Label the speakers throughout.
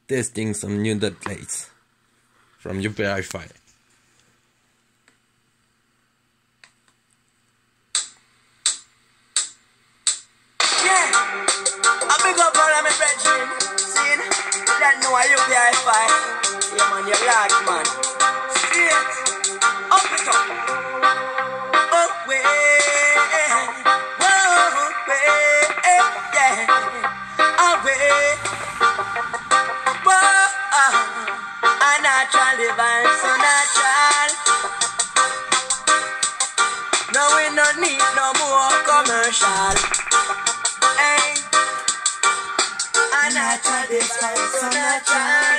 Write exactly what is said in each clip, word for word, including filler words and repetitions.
Speaker 1: testing some new dot plates from U P Hi-Fi.
Speaker 2: Yeah, I big up all of my brethren. See, that know I U P Hi-Fi. Yeah man, you large man. Straight, up it up. Oh way, whoa way, yeah, away. A natural divine, so natural. No, we no need no more commercial. Hey, a natural divine, so natural.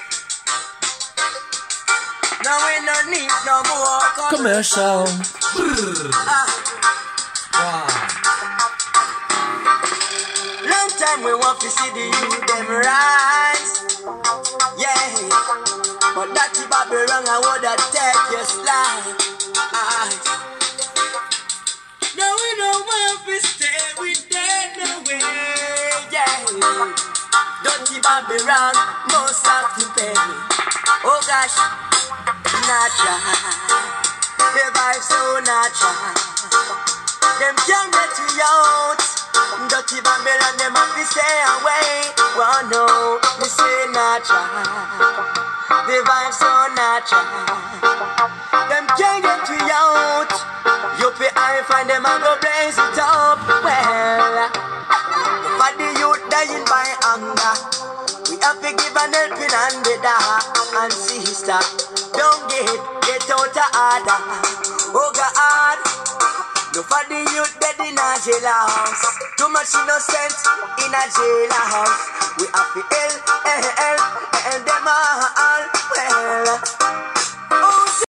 Speaker 2: No, we no need no more commercial. Ah.
Speaker 1: Wow.
Speaker 2: Long time we want to see the youth them rise. Yeah, but that's the Babylon I would have take your slide. No, we don't want to stay with them no way. Yeah, dirty Babylon must have to pay. Oh gosh, natural, the vibe so natural. Them can't get you out. Dirty Babylon, them have to stay away. Well, no, me say natural. The vibe so natural. Them can't get you out. U P Hi-Fi, them a go blaze it up. Well, for the youth dying by hunger, we have to give an helping hand with that. And sister, don't get, get out of order. Oh God. No for the youth dead in a jailhouse. Too much innocent in a jailhouse. We have to help, help,